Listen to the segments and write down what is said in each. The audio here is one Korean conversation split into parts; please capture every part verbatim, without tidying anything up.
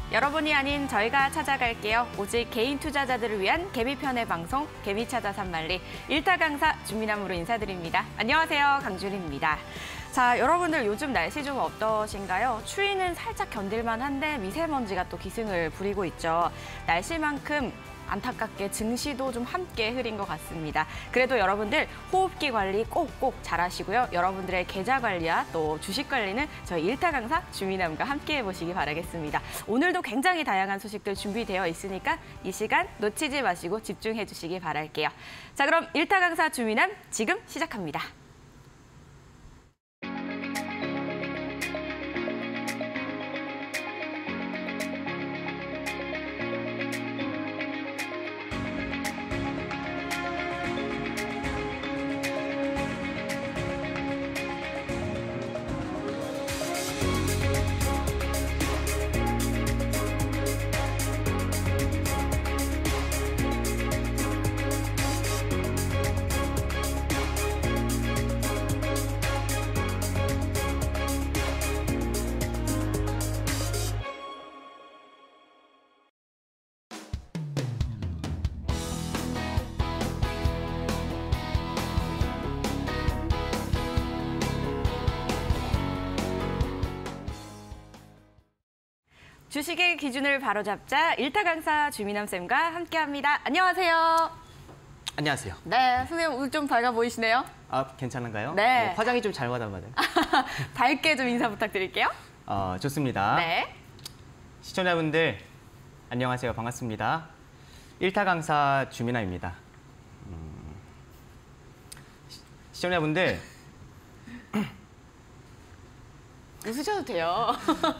여러분이 아닌 저희가 찾아갈게요. 오직 개인 투자자들을 위한 개미편의 방송 개미찾아 산만리 일타 강사 주미남으로 인사드립니다. 안녕하세요. 강준희입니다. 자, 여러분들 요즘 날씨 좀 어떠신가요? 추위는 살짝 견딜만 한데 미세먼지가 또 기승을 부리고 있죠. 날씨만큼 안타깝게 증시도 좀 함께 흐린 것 같습니다. 그래도 여러분들 호흡기 관리 꼭꼭 잘하시고요. 여러분들의 계좌 관리와 또 주식 관리는 저희 일타 강사 주미남과 함께 해보시기 바라겠습니다. 오늘도 굉장히 다양한 소식들 준비되어 있으니까 이 시간 놓치지 마시고 집중해 주시기 바랄게요. 자, 그럼 일타 강사 주미남 지금 시작합니다. 주식의 기준을 바로잡자 일타 강사 주미남 쌤과 함께합니다. 안녕하세요. 안녕하세요. 네, 선생님 오늘 좀 밝아 보이시네요. 아, 괜찮은가요? 네. 네, 화장이 좀 잘 받아봐요. 밝게 좀 인사 부탁드릴게요. 어, 좋습니다. 네. 시청자분들 안녕하세요. 반갑습니다. 일타 강사 주미남입니다. 음, 시, 시청자분들 웃으셔도 돼요.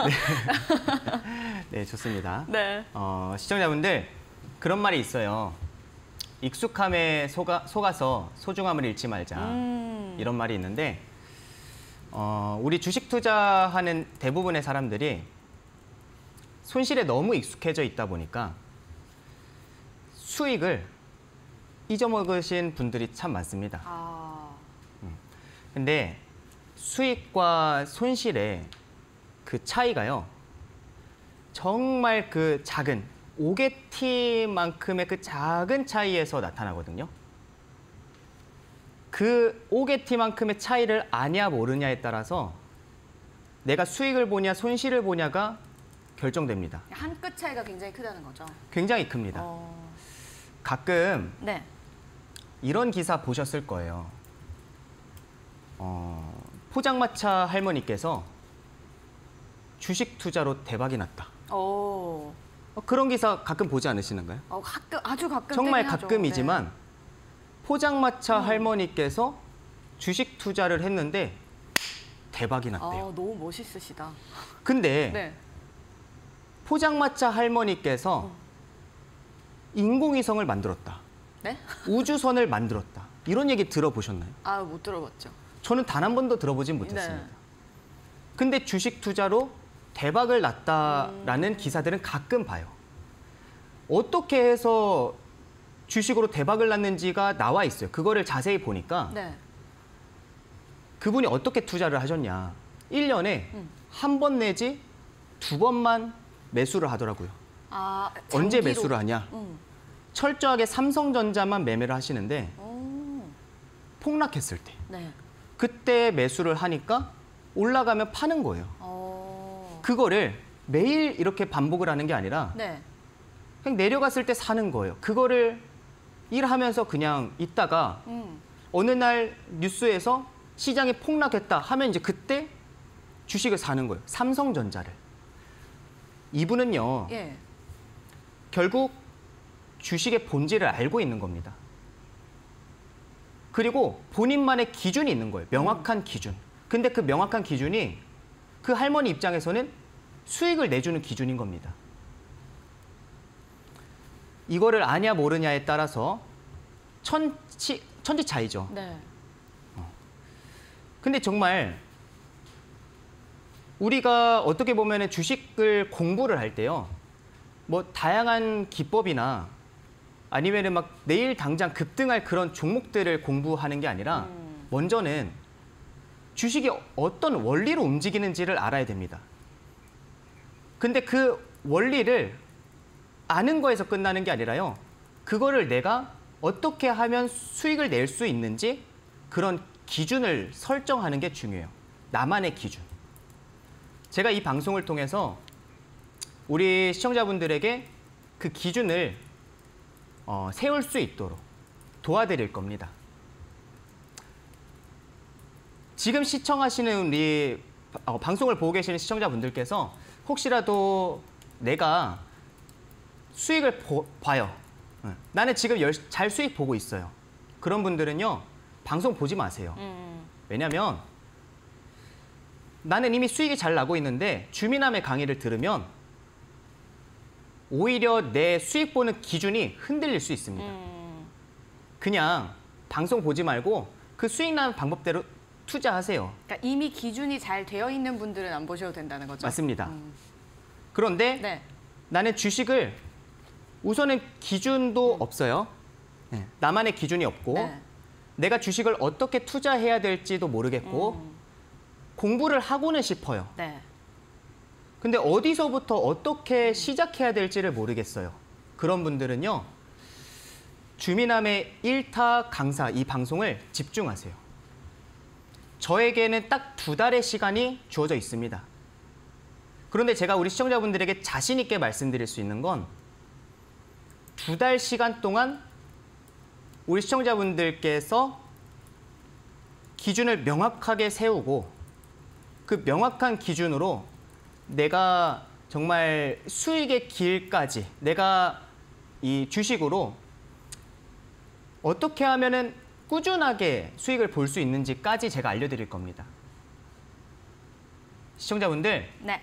네. 네, 좋습니다. 네. 어, 시청자분들 그런 말이 있어요. 익숙함에 속아, 속아서 소중함을 잃지 말자. 음. 이런 말이 있는데 어, 우리 주식 투자하는 대부분의 사람들이 손실에 너무 익숙해져 있다 보니까 수익을 잊어먹으신 분들이 참 많습니다. 아. 음. 근데 수익과 손실의 그 차이가요. 정말 그 작은 오개티만큼의 그 작은 차이에서 나타나거든요. 그 오개티만큼의 차이를 아냐 모르냐에 따라서 내가 수익을 보냐 손실을 보냐가 결정됩니다. 한 끗 차이가 굉장히 크다는 거죠. 굉장히 큽니다. 어... 가끔 네. 이런 기사 보셨을 거예요. 어, 포장마차 할머니께서 주식 투자로 대박이 났다. 오. 어, 그런 기사 가끔 보지 않으시는가요? 어, 가끔, 아주 가끔. 정말 뜨긴 하죠. 가끔이지만 네. 포장마차 음. 할머니께서 주식 투자를 했는데 대박이 났대요. 아, 너무 멋있으시다. 근데 네. 포장마차 할머니께서 어. 인공위성을 만들었다. 네? 우주선을 만들었다. 이런 얘기 들어보셨나요? 아, 못 들어봤죠. 저는 단 한 번도 들어보진 못했습니다. 네. 근데 주식 투자로 대박을 났다라는 음. 기사들은 가끔 봐요. 어떻게 해서 주식으로 대박을 났는지가 나와 있어요. 그거를 자세히 보니까 네. 그분이 어떻게 투자를 하셨냐. 일 년에 음. 한 번 내지 두 번만 매수를 하더라고요. 아, 언제 장기로. 매수를 하냐. 음. 철저하게 삼성전자만 매매를 하시는데 오. 폭락했을 때. 네. 그때 매수를 하니까 올라가면 파는 거예요. 어. 그거를 매일 이렇게 반복을 하는 게 아니라 네. 그냥 내려갔을 때 사는 거예요. 그거를 일하면서 그냥 있다가 음. 어느 날 뉴스에서 시장이 폭락했다 하면 이제 그때 주식을 사는 거예요. 삼성전자를. 이분은요. 예. 결국 주식의 본질을 알고 있는 겁니다. 그리고 본인만의 기준이 있는 거예요. 명확한 기준. 근데 그 명확한 기준이 그 할머니 입장에서는 수익을 내주는 기준인 겁니다. 이거를 아냐 모르냐에 따라서 천치, 천지 차이죠. 네. 근데 정말 우리가 어떻게 보면 주식을 공부를 할 때요. 뭐 다양한 기법이나 아니면은 막 내일 당장 급등할 그런 종목들을 공부하는 게 아니라 음. 먼저는 주식이 어떤 원리로 움직이는지를 알아야 됩니다. 근데 그 원리를 아는 거에서 끝나는 게 아니라요. 그거를 내가 어떻게 하면 수익을 낼 수 있는지 그런 기준을 설정하는 게 중요해요. 나만의 기준. 제가 이 방송을 통해서 우리 시청자분들에게 그 기준을 어, 세울 수 있도록 도와드릴 겁니다. 지금 시청하시는 우리 어, 방송을 보고 계시는 시청자분들께서 혹시라도 내가 수익을 보, 봐요. 응. 나는 지금 열, 잘 수익 보고 있어요. 그런 분들은요. 방송 보지 마세요. 음. 왜냐하면 나는 이미 수익이 잘 나고 있는데 주민함의 강의를 들으면 오히려 내 수익 보는 기준이 흔들릴 수 있습니다. 음. 그냥 방송 보지 말고 그 수익 나는 방법대로 투자하세요. 그러니까 이미 기준이 잘 되어 있는 분들은 안 보셔도 된다는 거죠? 맞습니다. 음. 그런데 네. 나는 주식을 우선은 기준도 음. 없어요. 네. 나만의 기준이 없고 네. 내가 주식을 어떻게 투자해야 될지도 모르겠고 음. 공부를 하고는 싶어요. 네. 근데 어디서부터 어떻게 시작해야 될지를 모르겠어요. 그런 분들은요. 주민함의 일 타 강사 이 방송을 집중하세요. 저에게는 딱 두 달의 시간이 주어져 있습니다. 그런데 제가 우리 시청자분들에게 자신 있게 말씀드릴 수 있는 건 두 달 시간 동안 우리 시청자분들께서 기준을 명확하게 세우고 그 명확한 기준으로 내가 정말 수익의 길까지 내가 이 주식으로 어떻게 하면은 꾸준하게 수익을 볼 수 있는지까지 제가 알려드릴 겁니다. 시청자분들, 네.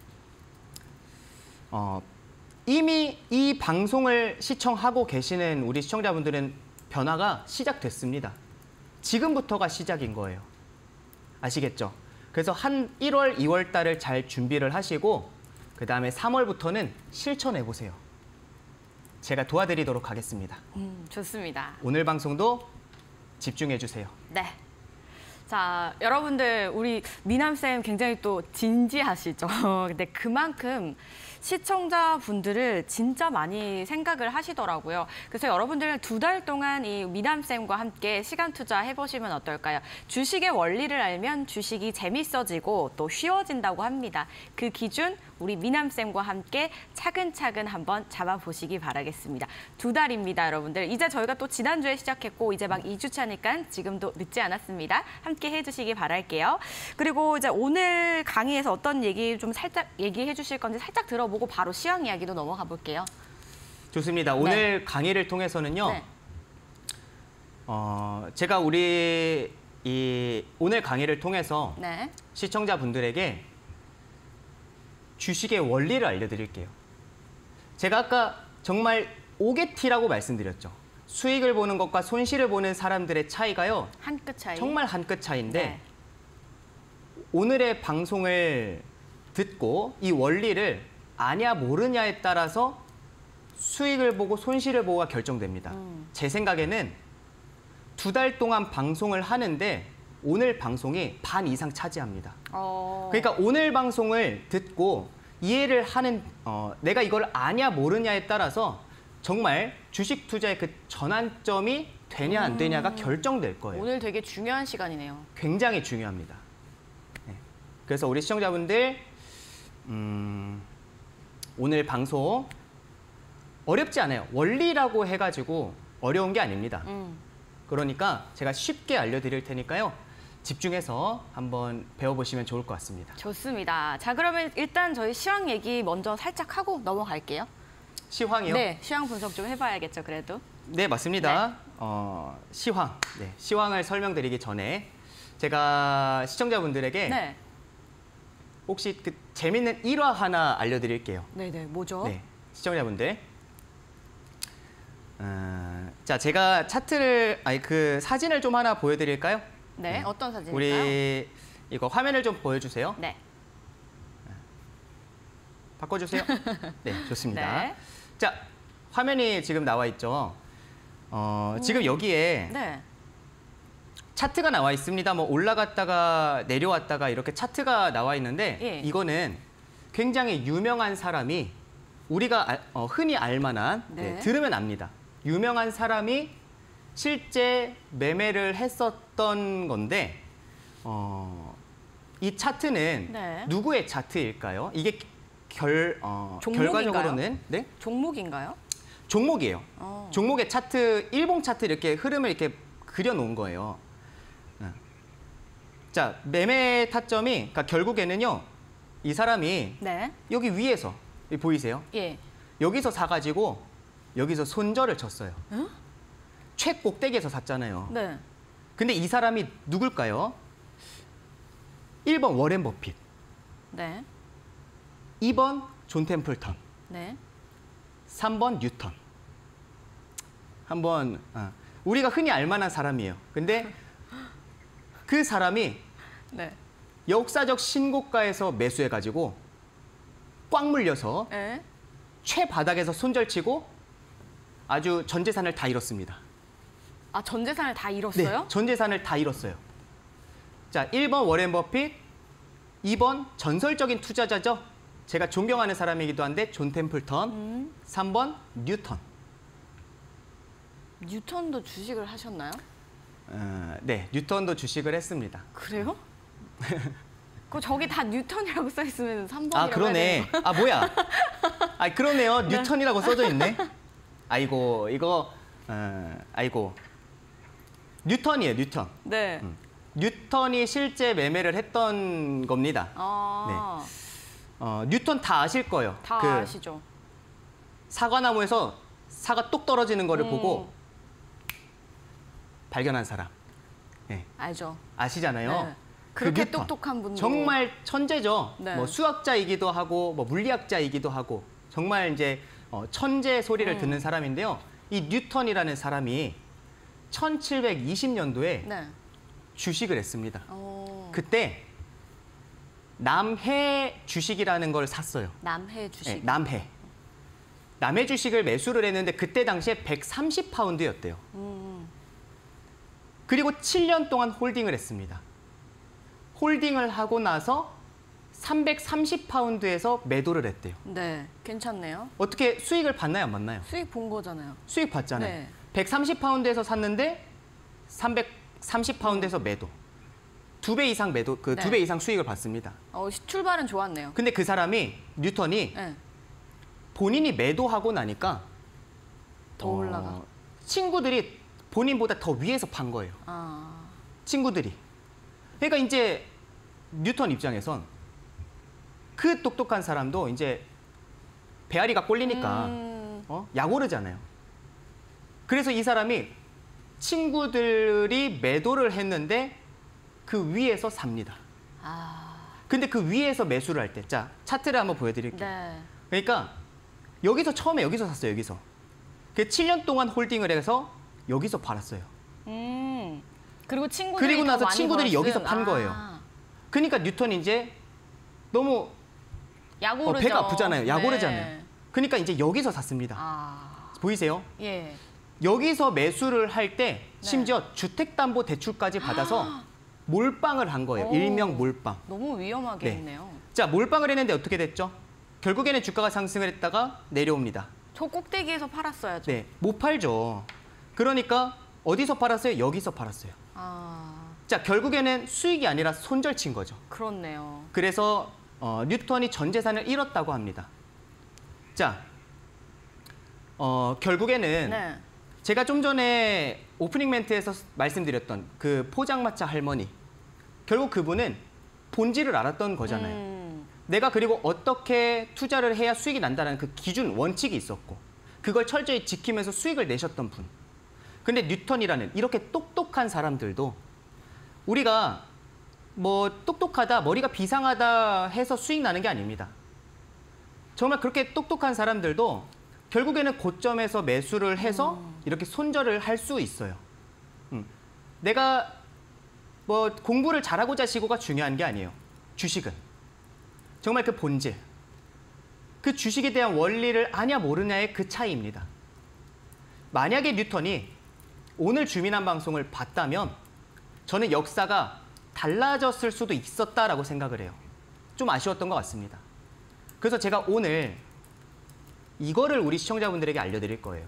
어, 이미 이 방송을 시청하고 계시는 우리 시청자분들은 변화가 시작됐습니다. 지금부터가 시작인 거예요. 아시겠죠? 그래서 한 일월, 이월 달을 잘 준비를 하시고 그 다음에 삼월부터는 실천해 보세요. 제가 도와드리도록 하겠습니다. 음, 좋습니다. 오늘 방송도 집중해 주세요. 네. 자, 여러분들 우리 미남쌤 굉장히 또 진지하시죠? 근데 그만큼 시청자분들을 진짜 많이 생각을 하시더라고요. 그래서 여러분들은 두 달 동안 이 미남쌤과 함께 시간 투자해보시면 어떨까요? 주식의 원리를 알면 주식이 재밌어지고 또 쉬워진다고 합니다. 그 기준 우리 미남쌤과 함께 차근차근 한번 잡아보시기 바라겠습니다. 두 달입니다, 여러분들. 이제 저희가 또 지난주에 시작했고 이제 막 이 주 차니까 지금도 늦지 않았습니다. 함께 해주시기 바랄게요. 그리고 이제 오늘 강의에서 어떤 얘기 좀 살짝 얘기해 주실 건지 살짝 들어보고 바로 시황 이야기도 넘어가 볼게요. 좋습니다. 오늘 네. 강의를 통해서는요. 네. 어, 제가 우리 이 오늘 강의를 통해서 네. 시청자분들에게 주식의 원리를 알려드릴게요. 제가 아까 정말 오개티라고 말씀드렸죠. 수익을 보는 것과 손실을 보는 사람들의 차이가요. 한 끗 차이. 정말 한 끗 차이인데 네. 오늘의 방송을 듣고 이 원리를 아냐 모르냐에 따라서 수익을 보고 손실을 보고가 결정됩니다. 음. 제 생각에는 두 달 동안 방송을 하는데 오늘 방송이 반 이상 차지합니다. 어... 그러니까 오늘 방송을 듣고 이해를 하는 어, 내가 이걸 아냐 모르냐에 따라서 정말 주식 투자의 그 전환점이 되냐 안 되냐가 음... 결정될 거예요. 오늘 되게 중요한 시간이네요. 굉장히 중요합니다. 네. 그래서 우리 시청자분들 음, 오늘 방송 어렵지 않아요. 원리라고 해가지고 어려운 게 아닙니다. 음. 그러니까 제가 쉽게 알려드릴 테니까요. 집중해서 한번 배워보시면 좋을 것 같습니다. 좋습니다. 자, 그러면 일단 저희 시황 얘기 먼저 살짝 하고 넘어갈게요. 시황이요? 네, 시황 분석 좀 해봐야겠죠, 그래도. 네, 맞습니다. 네. 어, 시황. 네, 시황을 설명드리기 전에 제가 시청자분들에게 네. 혹시 그 재밌는 일화 하나 알려드릴게요. 네, 네, 뭐죠? 네, 시청자분들. 어, 자, 제가 차트를, 아니 그 사진을 좀 하나 보여드릴까요? 네, 네. 어떤 사진일까요? 우리 이거 화면을 좀 보여주세요. 네. 바꿔주세요. 네, 좋습니다. 네. 자, 화면이 지금 나와 있죠. 어, 음. 지금 여기에 네. 차트가 나와 있습니다. 뭐 올라갔다가 내려왔다가 이렇게 차트가 나와 있는데 예. 이거는 굉장히 유명한 사람이 우리가 알, 어, 흔히 알만한 네. 네, 들으면 압니다. 유명한 사람이 실제 매매를 했었던 건데 어, 이 차트는 네. 누구의 차트일까요? 이게 결, 어, 종목인가요? 결과적으로는 네? 종목인가요? 종목이에요. 어. 종목의 차트, 일봉 차트 이렇게 흐름을 이렇게 그려놓은 거예요. 자, 매매 타점이 그러니까 결국에는요. 이 사람이 네. 여기 위에서 여기 보이세요? 예. 여기서 사가지고 여기서 손절을 쳤어요. 응? 최꼭대기에서 샀잖아요. 네. 근데 이 사람이 누굴까요? 일 번 워렌 버핏, 네. 이 번 존 템플턴, 네. 삼 번 뉴턴. 한번 어, 우리가 흔히 알만한 사람이에요. 근데 그 사람이 네. 역사적 신고가에서 매수해가지고 꽉 물려서 예. 최바닥에서 손절치고 아주 전 재산을 다 잃었습니다. 아, 전 재산을 다 네, 잃었어요? 전 재산을 다 잃었어요. 자, 일 번 워렌 버핏, 이 번 전설적인 투자자죠. 제가 존경하는 사람이기도 한데 존 템플턴, 음. 삼 번 뉴턴. 뉴턴도 주식을 하셨나요? 어, 네, 뉴턴도 주식을 했습니다. 그래요? 그 저기 다 뉴턴이라고 써 있으면 삼 번이라고 아, 그러네. 아, 뭐야. 아, 그러네요. 뉴턴이라고 써져 있네. 아이고, 이거, 어, 아이고. 뉴턴이에요, 뉴턴. 네. 음. 뉴턴이 실제 매매를 했던 겁니다. 아. 어, 뉴턴 다 아실 거예요. 다 그 아시죠? 사과나무에서 사과 똑 떨어지는 거를 음. 보고 발견한 사람. 네, 알죠. 아시잖아요. 네. 그렇게 뉴턴. 똑똑한 분도 정말 천재죠. 네. 뭐 수학자이기도 하고 뭐 물리학자이기도 하고 정말 이제 어, 천재 소리를 음. 듣는 사람인데요. 이 뉴턴이라는 사람이 천칠백이십 년도에 네. 주식을 했습니다. 어. 그때 남해 주식이라는 걸 샀어요. 남해 주식. 네, 남해. 남해 주식을 매수를 했는데 그때 당시에 백삼십 파운드였대요. 음. 그리고 칠 년 동안 홀딩을 했습니다. 홀딩을 하고 나서 삼백삼십 파운드에서 매도를 했대요. 네. 괜찮네요. 어떻게 수익을 받나요, 안 받나요? 수익 본 거잖아요. 수익 받잖아요. 네. 백삼십 파운드에서 샀는데 삼백삼십 파운드에서 매도. 두 배 이상 매도, 그 두 배 네. 이상 수익을 받습니다. 어, 시- 출발은 좋았네요. 근데 그 사람이 뉴턴이 네. 본인이 매도하고 나니까 더 어, 올라가. 친구들이 본인보다 더 위에서 판 거예요. 아. 친구들이. 그러니까 이제 뉴턴 입장에선 그 똑똑한 사람도 이제 배앓이가 꼴리니까 음. 어? 약 오르잖아요. 그래서 이 사람이 친구들이 매도를 했는데 그 위에서 삽니다. 아. 근데 그 위에서 매수를 할 때, 자 차트를 한번 보여드릴게요. 네. 그러니까 여기서 처음에 여기서 샀어요. 여기서. 그 칠 년 동안 홀딩을 해서 여기서 팔았어요. 음. 그리고 친구들이 그리고 더 나서 많이 친구들이 벌었음. 여기서 판 거예요. 아. 그러니까 뉴턴이 이제 너무 약 어, 오르죠. 배가 아프잖아요. 약 네. 오르잖아요. 그러니까 이제 여기서 샀습니다. 아. 보이세요? 예. 여기서 매수를 할 때 네. 심지어 주택담보대출까지 받아서 몰빵을 한 거예요. 오. 일명 몰빵. 너무 위험하게 네. 했네요. 자, 몰빵을 했는데 어떻게 됐죠? 결국에는 주가가 상승을 했다가 내려옵니다. 저 꼭대기에서 팔았어야죠. 네, 못 팔죠. 그러니까 어디서 팔았어요? 여기서 팔았어요. 아. 자, 결국에는 수익이 아니라 손절친 거죠. 그렇네요. 그래서 어, 뉴턴이 전 재산을 잃었다고 합니다. 자, 어, 결국에는 네. 제가 좀 전에 오프닝 멘트에서 말씀드렸던 그 포장마차 할머니, 결국 그분은 본질을 알았던 거잖아요. 음. 내가 그리고 어떻게 투자를 해야 수익이 난다는 그 기준, 원칙이 있었고 그걸 철저히 지키면서 수익을 내셨던 분. 근데 뉴턴이라는 이렇게 똑똑한 사람들도 우리가 뭐 똑똑하다, 머리가 비상하다 해서 수익 나는 게 아닙니다. 정말 그렇게 똑똑한 사람들도 결국에는 고점에서 매수를 해서 음. 이렇게 손절을 할 수 있어요. 음. 내가 뭐 공부를 잘하고자 시고가 중요한 게 아니에요. 주식은. 정말 그 본질. 그 주식에 대한 원리를 아냐 모르냐의 그 차이입니다. 만약에 뉴턴이 오늘 주민한 방송을 봤다면 저는 역사가 달라졌을 수도 있었다라고 생각을 해요. 좀 아쉬웠던 것 같습니다. 그래서 제가 오늘 이거를 우리 시청자분들에게 알려드릴 거예요.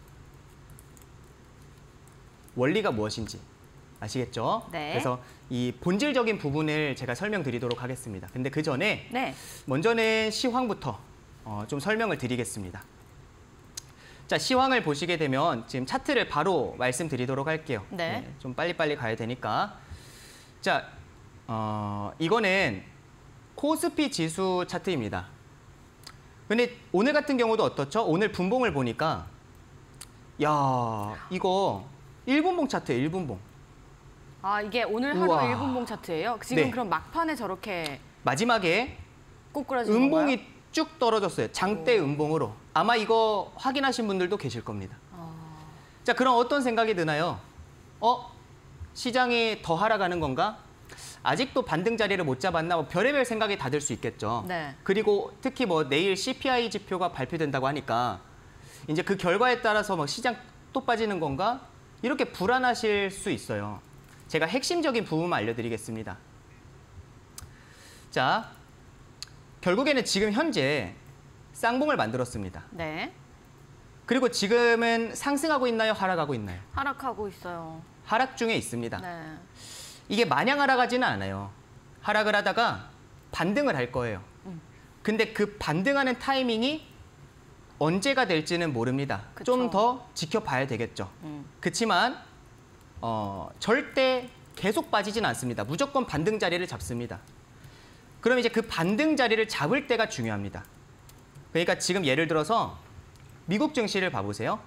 원리가 무엇인지 아시겠죠? 네. 그래서 이 본질적인 부분을 제가 설명드리도록 하겠습니다. 근데 그 전에 네. 먼저는 시황부터 어, 좀 설명을 드리겠습니다. 자, 시황을 보시게 되면 지금 차트를 바로 말씀드리도록 할게요. 네. 네, 좀 빨리빨리 가야 되니까. 자, 어, 이거는 코스피 지수 차트입니다. 근데 오늘 같은 경우도 어떻죠? 오늘 분봉을 보니까 야, 이거 일 분봉 차트예요, 일 분봉. 아, 이게 오늘 하루 우와. 일 분봉 차트예요? 지금 네. 그럼 막판에 저렇게 마지막에 꼬꾸라지는 음봉이 건가요? 쭉 떨어졌어요. 장대 오. 음봉으로. 아마 이거 확인하신 분들도 계실 겁니다. 아, 자, 그럼 어떤 생각이 드나요? 어? 시장이 더 하락하는 건가? 아직도 반등 자리를 못 잡았나? 뭐 별의별 생각이 다 들 수 있겠죠. 네. 그리고 특히 뭐 내일 씨피아이 지표가 발표된다고 하니까 이제 그 결과에 따라서 뭐 시장 또 빠지는 건가? 이렇게 불안하실 수 있어요. 제가 핵심적인 부분만 알려드리겠습니다. 자, 결국에는 지금 현재 쌍봉을 만들었습니다. 네. 그리고 지금은 상승하고 있나요? 하락하고 있나요? 하락하고 있어요. 하락 중에 있습니다. 네. 이게 마냥 하락하지는 않아요. 하락을 하다가 반등을 할 거예요. 음. 근데 그 반등하는 타이밍이 언제가 될지는 모릅니다. 그쵸. 좀 더 지켜봐야 되겠죠. 음. 그렇지만 어, 절대 계속 빠지진 않습니다. 무조건 반등 자리를 잡습니다. 그럼 이제 그 반등 자리를 잡을 때가 중요합니다. 그러니까 지금 예를 들어서 미국 증시를 봐보세요.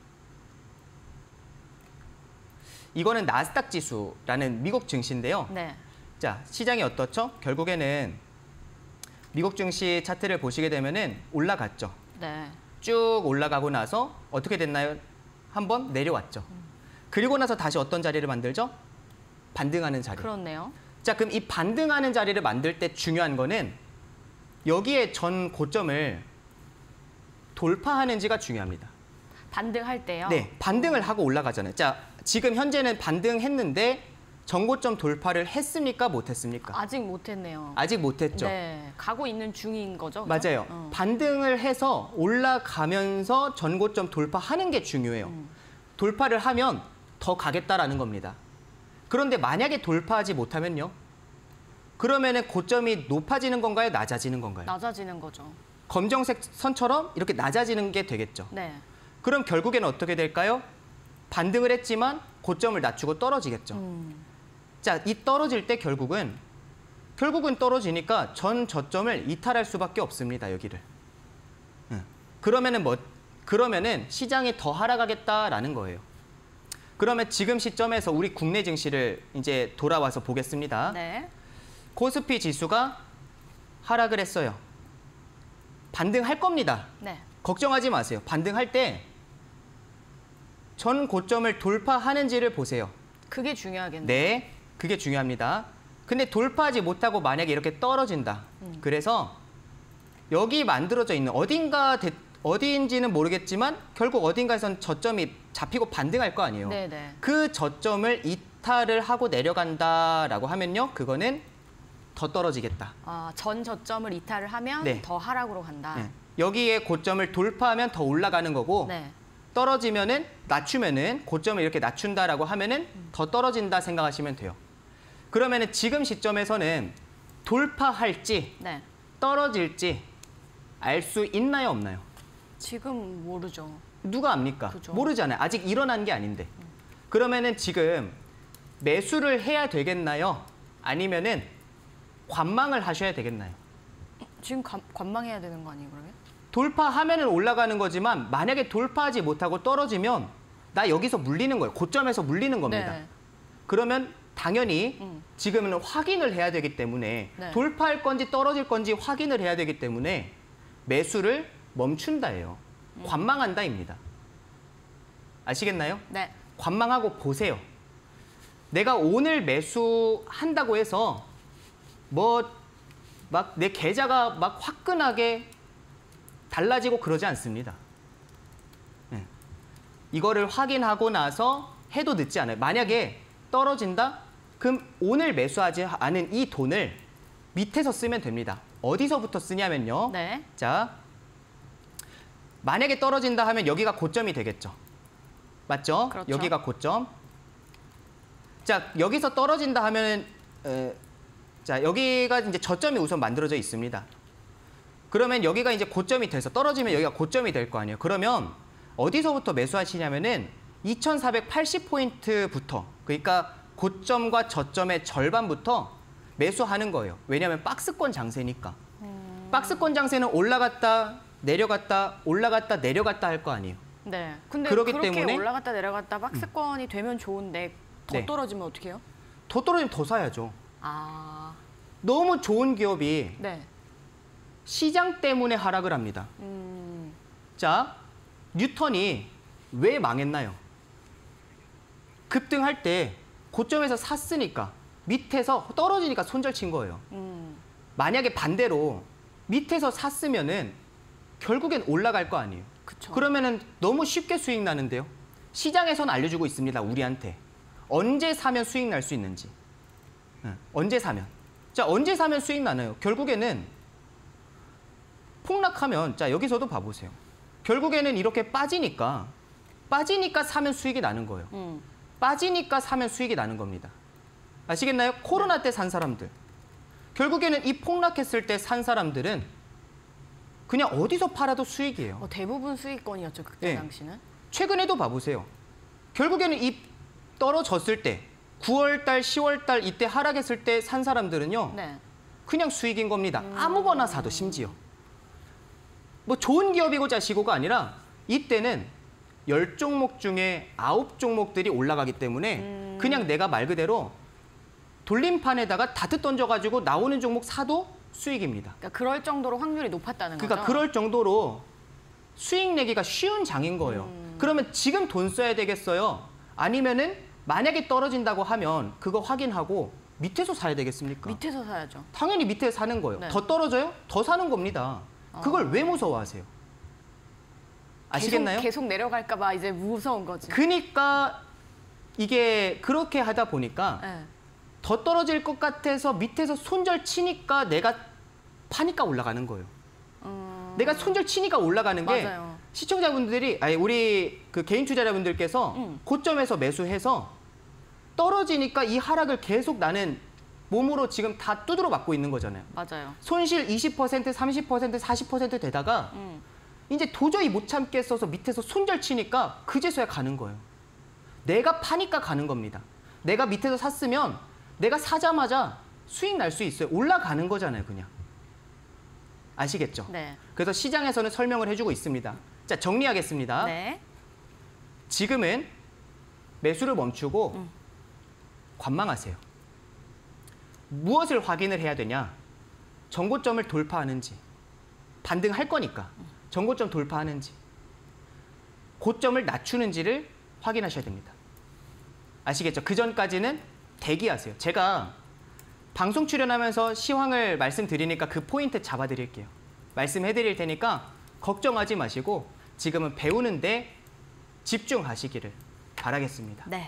이거는 나스닥 지수라는 미국 증시인데요. 네. 자, 시장이 어떻죠? 결국에는 미국 증시 차트를 보시게 되면은 올라갔죠. 네. 쭉 올라가고 나서 어떻게 됐나요? 한번 내려왔죠. 그리고 나서 다시 어떤 자리를 만들죠? 반등하는 자리. 그렇네요. 자, 그럼 이 반등하는 자리를 만들 때 중요한 거는 여기에 전 고점을 돌파하는지가 중요합니다. 반등할 때요? 네, 반등을 하고 올라가잖아요. 자, 지금 현재는 반등했는데 전고점 돌파를 했습니까? 못했습니까? 아직 못했네요. 아직 못했죠. 네. 가고 있는 중인 거죠? 그죠? 맞아요. 어. 반등을 해서 올라가면서 전고점 돌파하는 게 중요해요. 음. 돌파를 하면 더 가겠다라는 겁니다. 그런데 만약에 돌파하지 못하면요? 그러면은 고점이 높아지는 건가요? 낮아지는 건가요? 낮아지는 거죠. 검정색 선처럼 이렇게 낮아지는 게 되겠죠. 네. 그럼 결국에는 어떻게 될까요? 반등을 했지만 고점을 낮추고 떨어지겠죠. 음. 자, 이 떨어질 때 결국은 결국은 떨어지니까 전 저점을 이탈할 수밖에 없습니다. 여기를. 응. 그러면은 뭐 그러면은 시장이 더 하락하겠다라는 거예요. 그러면 지금 시점에서 우리 국내 증시를 이제 돌아와서 보겠습니다. 네. 코스피 지수가 하락을 했어요. 반등할 겁니다. 네. 걱정하지 마세요. 반등할 때 전 고점을 돌파하는지를 보세요. 그게 중요하겠네요. 네, 그게 중요합니다. 근데 돌파하지 못하고 만약에 이렇게 떨어진다. 음. 그래서 여기 만들어져 있는 어딘가 대- 어디인지는 모르겠지만 결국 어딘가에선 저점이 잡히고 반등할 거 아니에요. 네네. 그 저점을 이탈을 하고 내려간다라고 하면요. 그거는 더 떨어지겠다. 아, 전 저점을 이탈을 하면 네. 더 하락으로 간다. 네. 여기에 고점을 돌파하면 더 올라가는 거고 네. 떨어지면은 낮추면은 고점을 이렇게 낮춘다라고 하면은 더 떨어진다 생각하시면 돼요. 그러면은 지금 시점에서는 돌파할지 네. 떨어질지 알 수 있나요, 없나요? 지금 모르죠. 누가 압니까? 그죠. 모르잖아요. 아직 일어난 게 아닌데. 그러면은 지금 매수를 해야 되겠나요? 아니면은 관망을 하셔야 되겠나요? 지금 관, 관망해야 되는 거 아니에요, 그러면? 돌파하면은 올라가는 거지만 만약에 돌파하지 못하고 떨어지면 나 여기서 물리는 거예요. 고점에서 물리는 겁니다. 네. 그러면 당연히 음. 지금은 확인을 해야 되기 때문에 네. 돌파할 건지 떨어질 건지 확인을 해야 되기 때문에 매수를 멈춘다예요. 음. 관망한다입니다. 아시겠나요? 네. 관망하고 보세요. 내가 오늘 매수한다고 해서 뭐 막 내 계좌가 막 화끈하게 달라지고 그러지 않습니다. 네. 이거를 확인하고 나서 해도 늦지 않아요. 만약에 떨어진다? 그럼 오늘 매수하지 않은 이 돈을 밑에서 쓰면 됩니다. 어디서부터 쓰냐면요. 네. 자, 만약에 떨어진다 하면 여기가 고점이 되겠죠. 맞죠? 그렇죠. 여기가 고점. 자, 여기서 떨어진다 하면은 에, 자, 여기가 이제 저점이 우선 만들어져 있습니다. 그러면 여기가 이제 고점이 돼서 떨어지면 여기가 고점이 될 거 아니에요. 그러면 어디서부터 매수하시냐면은 이천사백팔십 포인트부터, 그러니까 고점과 저점의 절반부터 매수하는 거예요. 왜냐하면 박스권 장세니까. 음. 박스권 장세는 올라갔다 내려갔다 올라갔다 내려갔다 할 거 아니에요. 네. 근데 그렇기 그렇게 때문에 올라갔다 내려갔다 박스권이 되면 좋은데 더 네. 떨어지면 어떻게 해요? 더 떨어지면 더 사야죠. 아, 너무 좋은 기업이 네. 시장 때문에 하락을 합니다. 음, 자, 뉴턴이 왜 망했나요? 급등할 때 고점에서 샀으니까 밑에서 떨어지니까 손절 친 거예요. 음, 만약에 반대로 밑에서 샀으면은 결국엔 올라갈 거 아니에요. 그쵸. 그러면은 너무 쉽게 수익 나는데요. 시장에서는 알려주고 있습니다. 우리한테. 언제 사면 수익 날 수 있는지. 네, 언제 사면. 자, 언제 사면 수익 나나요? 결국에는 폭락하면, 자, 여기서도 봐보세요. 결국에는 이렇게 빠지니까, 빠지니까 사면 수익이 나는 거예요. 음, 빠지니까 사면 수익이 나는 겁니다. 아시겠나요? 코로나 때 산 사람들. 결국에는 이 폭락했을 때 산 사람들은 그냥 어디서 팔아도 수익이에요. 어, 대부분 수익권이었죠 그때 네. 당시는. 최근에도 봐보세요. 결국에는 이 떨어졌을 때 구월 달, 시월 달 이때 하락했을 때 산 사람들은요. 네. 그냥 수익인 겁니다. 아무거나 사도 심지어. 뭐 좋은 기업이고 자시고가 아니라 이때는 열 종목 중에 아홉 종목들이 올라가기 때문에 음. 그냥 내가 말 그대로 돌림판에다가 다트 던져가지고 나오는 종목 사도 수익입니다. 그러니까 그럴 정도로 확률이 높았다는 그러니까 거죠. 그럴 정도로 수익 내기가 쉬운 장인 거예요. 음. 그러면 지금 돈 써야 되겠어요? 아니면은 만약에 떨어진다고 하면 그거 확인하고 밑에서 사야 되겠습니까? 밑에서 사야죠. 당연히 밑에 사는 거예요. 네. 더 떨어져요? 더 사는 겁니다. 그걸 어. 왜 무서워하세요? 아시겠나요? 계속, 계속 내려갈까 봐 이제 무서운 거지. 그러니까 이게 그렇게 하다 보니까 네. 더 떨어질 것 같아서 밑에서 손절 치니까 내가 파니까 올라가는 거예요. 음, 내가 손절 치니까 올라가는 게 맞아요. 시청자분들이 아니 우리 그 개인 투자자분들께서 음. 고점에서 매수해서 떨어지니까 이 하락을 계속 나는 몸으로 지금 다 두드러 맞고 있는 거잖아요. 맞아요. 손실 이십 퍼센트, 삼십 퍼센트, 사십 퍼센트 되다가 음. 이제 도저히 못 참겠어서 밑에서 손절 치니까 그제서야 가는 거예요. 내가 파니까 가는 겁니다. 내가 밑에서 샀으면 내가 사자마자 수익 날 수 있어요. 올라가는 거잖아요, 그냥. 아시겠죠? 네. 그래서 시장에서는 설명을 해주고 있습니다. 자, 정리하겠습니다. 네. 지금은 매수를 멈추고 음. 관망하세요. 무엇을 확인을 해야 되냐? 전고점을 돌파하는지, 반등할 거니까 전고점 돌파하는지, 고점을 낮추는지를 확인하셔야 됩니다. 아시겠죠? 그 전까지는 대기하세요. 제가 방송 출연하면서 시황을 말씀드리니까 그 포인트 잡아드릴게요. 말씀해드릴 테니까 걱정하지 마시고 지금은 배우는데 집중하시기를 바라겠습니다. 네.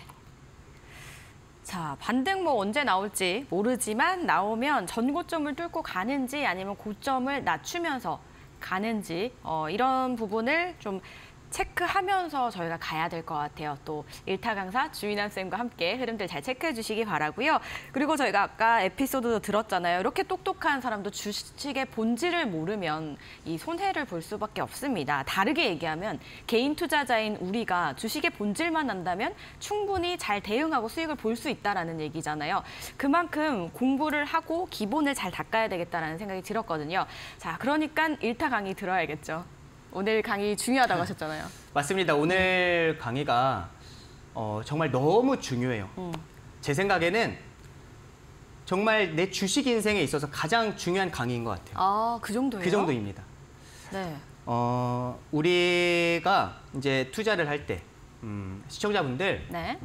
자, 반등뭐 언제 나올지 모르지만 나오면 전고점을 뚫고 가는지 아니면 고점을 낮추면서 가는지 어, 이런 부분을 좀 체크하면서 저희가 가야 될 것 같아요. 또 일타 강사 주민환 쌤과 함께 흐름들 잘 체크해 주시기 바라고요. 그리고 저희가 아까 에피소드도 들었잖아요. 이렇게 똑똑한 사람도 주식의 본질을 모르면 이 손해를 볼 수밖에 없습니다. 다르게 얘기하면 개인 투자자인 우리가 주식의 본질만 안다면 충분히 잘 대응하고 수익을 볼 수 있다라는 얘기잖아요. 그만큼 공부를 하고 기본을 잘 닦아야 되겠다라는 생각이 들었거든요. 자, 그러니까 일타 강의 들어야겠죠. 오늘 강의 중요하다고 하셨잖아요. 맞습니다. 오늘 강의가 어, 정말 너무 중요해요. 음. 제 생각에는 정말 내 주식 인생에 있어서 가장 중요한 강의인 것 같아요. 아, 그 정도예요? 그 정도입니다. 네. 어, 우리가 이제 투자를 할 때, 음, 시청자분들, 네.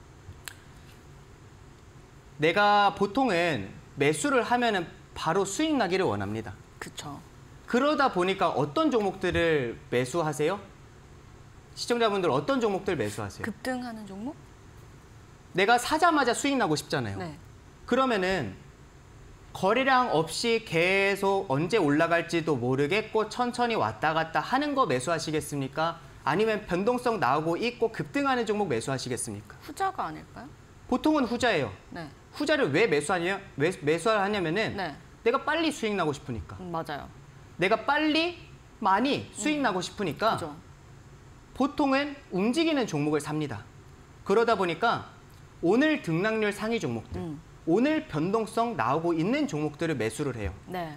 내가 보통은 매수를 하면은 바로 수익 나기를 원합니다. 그쵸. 그러다 보니까 어떤 종목들을 매수하세요? 시청자분들 어떤 종목들 매수하세요? 급등하는 종목? 내가 사자마자 수익 나고 싶잖아요. 네. 그러면은 거래량 없이 계속 언제 올라갈지도 모르겠고 천천히 왔다 갔다 하는 거 매수하시겠습니까? 아니면 변동성 나오고 있고 급등하는 종목 매수하시겠습니까? 후자가 아닐까요? 보통은 후자예요. 네. 후자를 왜 매수하냐, 왜 매수를 하냐면은 네. 내가 빨리 수익 나고 싶으니까. 음, 맞아요. 내가 빨리 많이 수익 나고 싶으니까 그죠. 보통은 움직이는 종목을 삽니다. 그러다 보니까 오늘 등락률 상위 종목들, 음. 오늘 변동성 나오고 있는 종목들을 매수를 해요. 네.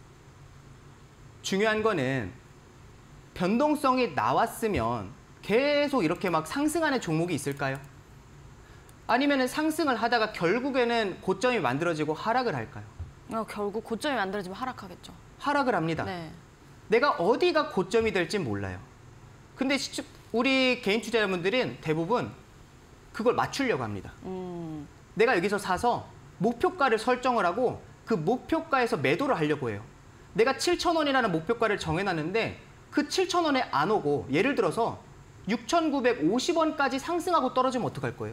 중요한 거는 변동성이 나왔으면 계속 이렇게 막 상승하는 종목이 있을까요? 아니면 상승을 하다가 결국에는 고점이 만들어지고 하락을 할까요? 어, 결국 고점이 만들어지면 하락하겠죠. 하락을 합니다. 네. 내가 어디가 고점이 될지 몰라요. 근데 우리 개인 투자자분들은 대부분 그걸 맞추려고 합니다. 음. 내가 여기서 사서 목표가를 설정을 하고 그 목표가에서 매도를 하려고 해요. 내가 칠천 원이라는 목표가를 정해놨는데 그 칠천 원에 안 오고 예를 들어서 육천구백오십 원까지 상승하고 떨어지면 어떡할 거예요?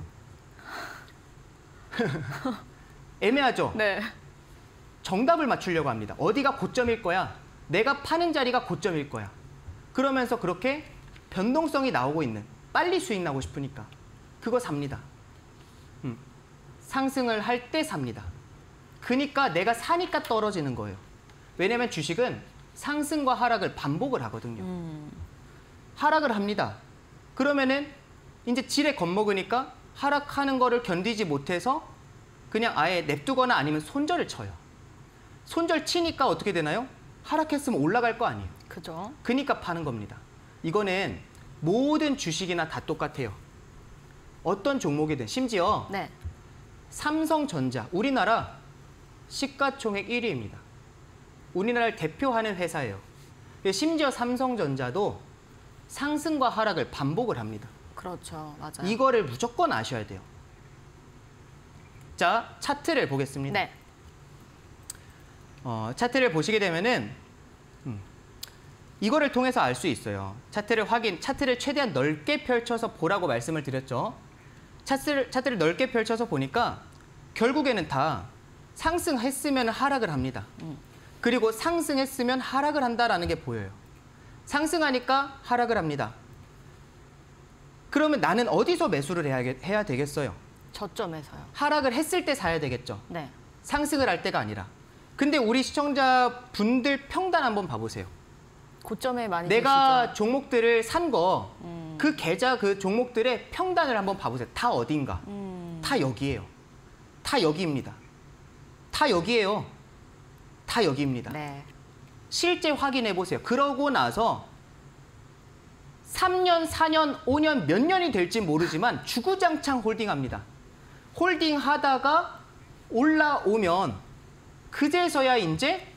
애매하죠? 네. 정답을 맞추려고 합니다. 어디가 고점일 거야? 내가 파는 자리가 고점일 거야. 그러면서 그렇게 변동성이 나오고 있는 빨리 수익 나고 싶으니까 그거 삽니다. 음. 상승을 할 때 삽니다. 그러니까 내가 사니까 떨어지는 거예요. 왜냐면 주식은 상승과 하락을 반복을 하거든요. 음. 하락을 합니다. 그러면은 이제 지레 겁먹으니까 하락하는 거를 견디지 못해서 그냥 아예 냅두거나 아니면 손절을 쳐요. 손절 치니까 어떻게 되나요? 하락했으면 올라갈 거 아니에요. 그죠. 그러니까 파는 겁니다. 이거는 모든 주식이나 다 똑같아요. 어떤 종목이든 심지어 네. 삼성전자, 우리나라 시가총액 일 위입니다. 우리나라를 대표하는 회사예요. 심지어 삼성전자도 상승과 하락을 반복을 합니다. 그렇죠. 맞아요. 이거를 무조건 아셔야 돼요. 자, 차트를 보겠습니다. 네. 어, 차트를 보시게 되면은 음, 이거를 통해서 알 수 있어요. 차트를 확인, 차트를 최대한 넓게 펼쳐서 보라고 말씀을 드렸죠. 차트를, 차트를 넓게 펼쳐서 보니까 결국에는 다 상승했으면 하락을 합니다. 음. 그리고 상승했으면 하락을 한다라는 게 보여요. 상승하니까 하락을 합니다. 그러면 나는 어디서 매수를 해야, 해야 되겠어요? 저점에서요. 하락을 했을 때 사야 되겠죠. 네. 상승을 할 때가 아니라. 근데 우리 시청자분들 평단 한번 봐보세요. 고점에 많이 내가 계시죠? 종목들을 산 거, 음. 그 계좌 그 종목들의 평단을 한번 봐보세요. 다 어딘가? 음. 다 여기예요. 다 여기입니다. 다 여기예요. 다 여기입니다. 네. 실제 확인해 보세요. 그러고 나서 삼 년, 사 년, 오 년 몇 년이 될지 모르지만 주구장창 홀딩합니다. 홀딩하다가 올라오면 그제서야 이제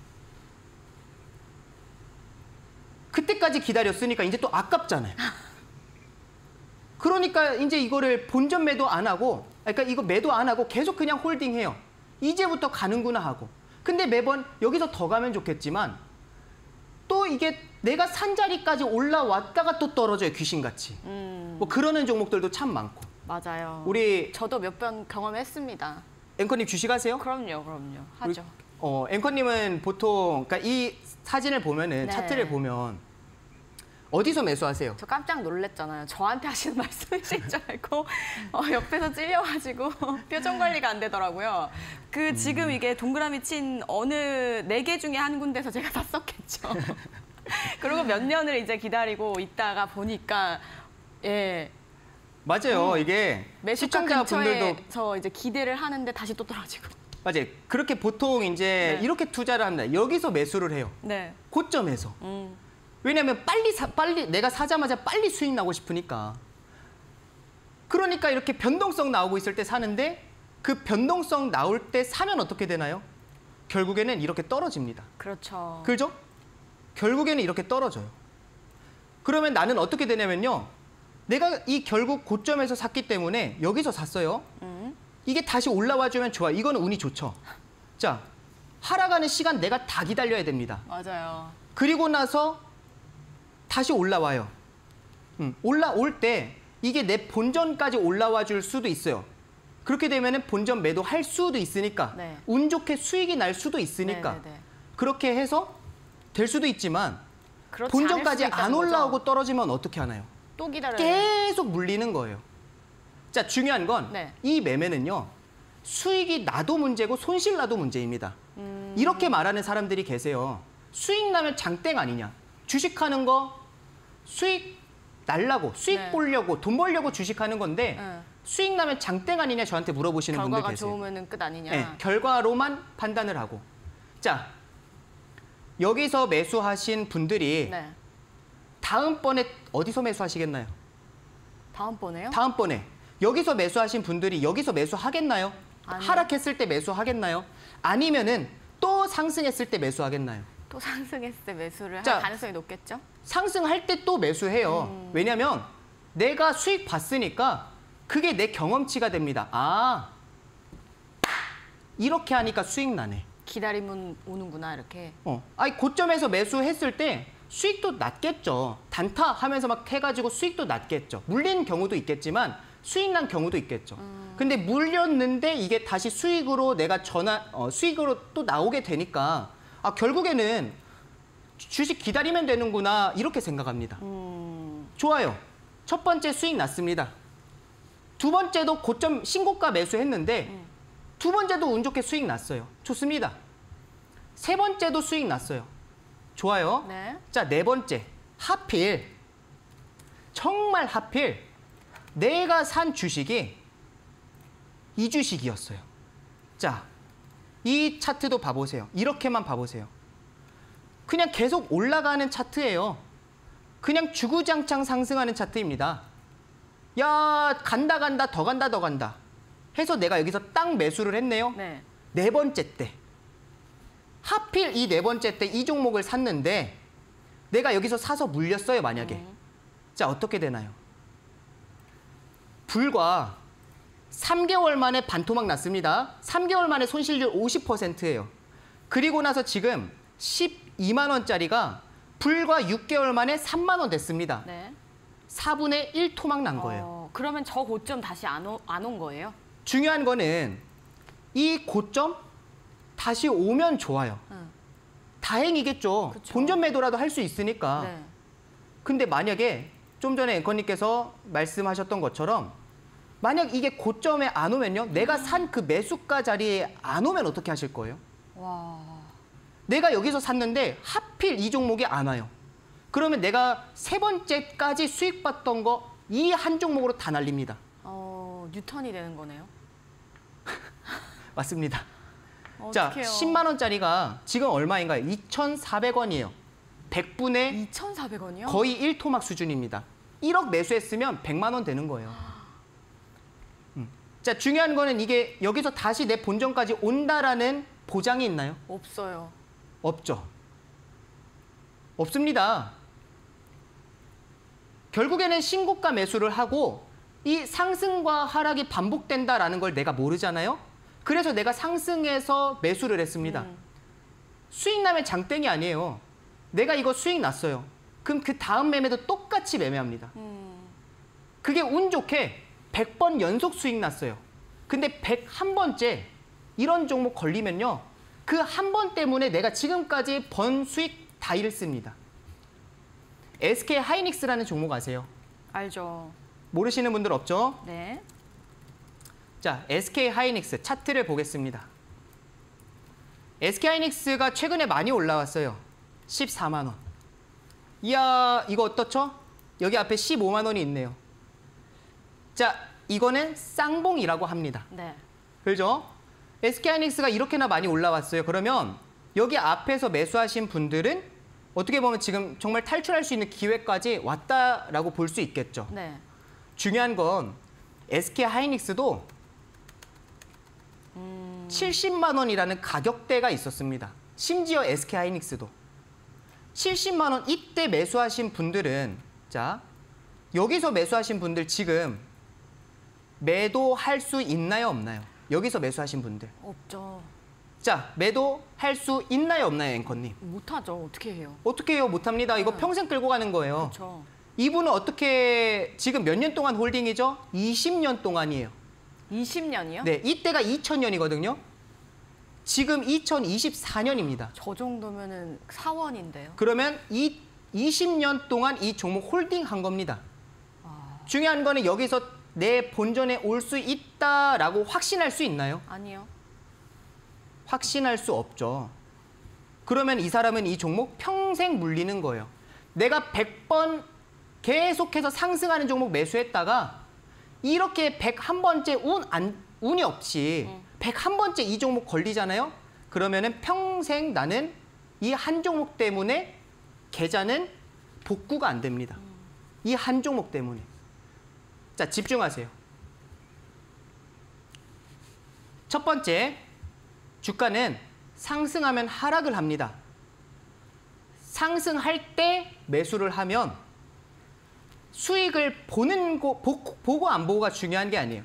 그때까지 기다렸으니까 이제 또 아깝잖아요. 그러니까 이제 이거를 본전 매도 안 하고, 그러니까 이거 매도 안 하고 계속 그냥 홀딩해요. 이제부터 가는구나 하고. 근데 매번 여기서 더 가면 좋겠지만 또 이게 내가 산 자리까지 올라왔다가 또 떨어져요. 귀신같이. 음. 뭐 그러는 종목들도 참 많고. 맞아요. 우리 저도 몇 번 경험했습니다. 앵커님 주식하세요? 그럼요, 그럼요. 하죠. 어, 앵커님은 보통 그러니까 이 사진을 보면은 네. 차트를 보면 어디서 매수하세요? 저 깜짝 놀랐잖아요. 저한테 하시는 말씀이신 줄 알고 어, 옆에서 찔려가지고 표정 관리가 안 되더라고요. 그 지금 이게 동그라미 친 어느 네 개 중에 한 군데서 제가 샀었겠죠. 그리고 몇 년을 이제 기다리고 있다가 보니까 예. 맞아요. 음. 이게 매수가 시청자분들도 근처에서 이제 기대를 하는데 다시 또 떨어지고. 맞아요. 그렇게 보통 이제 네. 이렇게 투자를 합니다. 여기서 매수를 해요. 네. 고점에서. 음. 왜냐하면 빨리 사, 빨리 내가 사자마자 빨리 수익 나고 싶으니까. 그러니까 이렇게 변동성 나오고 있을 때 사는데 그 변동성 나올 때 사면 어떻게 되나요? 결국에는 이렇게 떨어집니다. 그렇죠. 그죠? 결국에는 이렇게 떨어져요. 그러면 나는 어떻게 되냐면요. 내가 이 결국 고점에서 샀기 때문에 여기서 샀어요. 음. 이게 다시 올라와 주면 좋아. 이거는 운이 좋죠. 자, 하락하는 시간 내가 다 기다려야 됩니다. 맞아요. 그리고 나서 다시 올라와요. 음, 올라올 때 이게 내 본전까지 올라와 줄 수도 있어요. 그렇게 되면은 본전 매도할 수도 있으니까 네. 운 좋게 수익이 날 수도 있으니까 네, 네, 네. 그렇게 해서 될 수도 있지만 그렇지 본전까지 않을 수도 안 있다는 올라오고 거죠? 떨어지면 어떻게 하나요? 또 기다려야 돼. 계속 물리는 거예요. 자, 중요한 건 이 네. 매매는요. 수익이 나도 문제고 손실 나도 문제입니다. 음... 이렇게 말하는 사람들이 계세요. 수익 나면 장땡 아니냐. 주식하는 거 수익 날라고 수익 네. 보려고 돈 벌려고 주식하는 건데 네. 수익 나면 장땡 아니냐 저한테 물어보시는 분들 결과가 계세요. 좋으면 끝 아니냐. 네, 결과로만 판단을 하고. 자, 여기서 매수하신 분들이 네. 다음번에 어디서 매수하시겠나요? 다음번에요? 다음번에 여기서 매수하신 분들이 여기서 매수하겠나요? 아니요. 하락했을 때 매수하겠나요? 아니면은 또 상승했을 때 매수하겠나요? 또 상승했을 때 매수를 자, 할 가능성이 높겠죠? 상승할 때 또 매수해요. 음. 왜냐하면 내가 수익 봤으니까 그게 내 경험치가 됩니다. 아, 이렇게 하니까 수익 나네. 기다리면 오는구나 이렇게. 어, 아니 고점에서 매수했을 때 수익도 낮겠죠. 단타 하면서 막 해가지고 수익도 낮겠죠. 물린 경우도 있겠지만 수익 난 경우도 있겠죠. 음. 근데 물렸는데 이게 다시 수익으로 내가 전환, 어, 수익으로 또 나오게 되니까 아 결국에는 주식 기다리면 되는구나 이렇게 생각합니다. 음... 좋아요. 첫 번째 수익 났습니다. 두 번째도 고점 신고가 매수했는데 음. 두 번째도 운 좋게 수익 났어요. 좋습니다. 세 번째도 수익 났어요. 좋아요. 네. 자, 네 번째. 하필 정말 하필 내가 산 주식이 이 주식이었어요. 자, 이 차트도 봐보세요. 이렇게만 봐보세요. 그냥 계속 올라가는 차트예요. 그냥 주구장창 상승하는 차트입니다. 야, 간다 간다 더 간다 더 간다 해서 내가 여기서 딱 매수를 했네요. 네. 네 번째 때. 하필 이 네 번째 때 이 종목을 샀는데 내가 여기서 사서 물렸어요, 만약에. 음. 자, 어떻게 되나요? 불과 삼 개월 만에 반토막 났습니다. 삼 개월 만에 손실률 오십 퍼센트예요. 그리고 나서 지금 십이만 원짜리가 불과 육 개월 만에 삼만 원 됐습니다. 네. 사분의 일 토막 난 거예요. 어, 그러면 저 고점 다시 안 온 거예요? 중요한 거는 이 고점 다시 오면 좋아요. 응. 다행이겠죠. 그쵸. 본전 매도라도 할 수 있으니까. 네. 근데 만약에 좀 전에 앵커님께서 말씀하셨던 것처럼 만약 이게 고점에 안 오면요. 내가 산 그 매수가 자리에 안 오면 어떻게 하실 거예요? 와. 내가 여기서 샀는데 하필 이 종목이 안 와요. 그러면 내가 세 번째까지 수익 봤던 거 이 한 종목으로 다 날립니다. 어, 뉴턴이 되는 거네요. 맞습니다. 어떡해요. 자, 십만 원짜리가 지금 얼마인가요? 이천사백 원이에요. 백분의 이천사백 원이요? 거의 일 토막 수준입니다. 일억 매수했으면 백만 원 되는 거예요. 음. 자, 중요한 거는 이게 여기서 다시 내 본전까지 온다라는 보장이 있나요? 없어요. 없죠. 없습니다. 결국에는 신고가 매수를 하고 이 상승과 하락이 반복된다라는 걸 내가 모르잖아요. 그래서 내가 상승해서 매수를 했습니다. 음. 수익 나면 장땡이 아니에요. 내가 이거 수익 났어요. 그럼 그 다음 매매도 똑같이 매매합니다. 음. 그게 운 좋게 백 번 연속 수익 났어요. 근데 백일 번째 이런 종목 걸리면요. 그 한 번 때문에 내가 지금까지 번 수익 다 잃습니다. 에스케이 하이닉스라는 종목 아세요? 알죠. 모르시는 분들 없죠? 네. 자, 에스케이 하이닉스 차트를 보겠습니다. 에스케이 하이닉스가 최근에 많이 올라왔어요. 십사만 원. 이야, 이거 어떻죠? 여기 앞에 십오만 원이 있네요. 자, 이거는 쌍봉이라고 합니다. 네. 그렇죠? 에스케이 하이닉스가 이렇게나 많이 올라왔어요. 그러면 여기 앞에서 매수하신 분들은 어떻게 보면 지금 정말 탈출할 수 있는 기회까지 왔다라고 볼 수 있겠죠. 네. 중요한 건 에스케이 하이닉스도 음. 칠십만 원이라는 가격대가 있었습니다. 심지어 에스케이 하이닉스도. 칠십만 원 이때 매수하신 분들은 자, 여기서 매수하신 분들 지금 매도할 수 있나요, 없나요? 여기서 매수하신 분들. 없죠. 자, 매도할 수 있나요, 없나요, 앵커님? 못하죠. 어떻게 해요? 어떻게 해요? 못합니다. 이거 네. 평생 끌고 가는 거예요. 그렇죠. 이분은 어떻게 지금 몇 년 동안 홀딩이죠? 이십 년 동안이에요. 이십 년이요? 네, 이때가 이천 년이거든요. 지금 이천이십사 년입니다. 저 정도면은 사원인데요. 그러면 이 이십 년 동안 이 종목 홀딩한 겁니다. 아... 중요한 거는 여기서 내 본전에 올 수 있다라고 확신할 수 있나요? 아니요. 확신할 수 없죠. 그러면 이 사람은 이 종목 평생 물리는 거예요. 내가 백 번 계속해서 상승하는 종목 매수했다가 이렇게 백일 번째 운, 안, 운이 없이 음. 백일 번째 이 종목 걸리잖아요. 그러면은 평생 나는 이 한 종목 때문에 계좌는 복구가 안 됩니다. 음. 이 한 종목 때문에. 자, 집중하세요. 첫 번째, 주가는 상승하면 하락을 합니다. 상승할 때 매수를 하면 수익을 보는 거, 보, 보고 안 보고가 중요한 게 아니에요.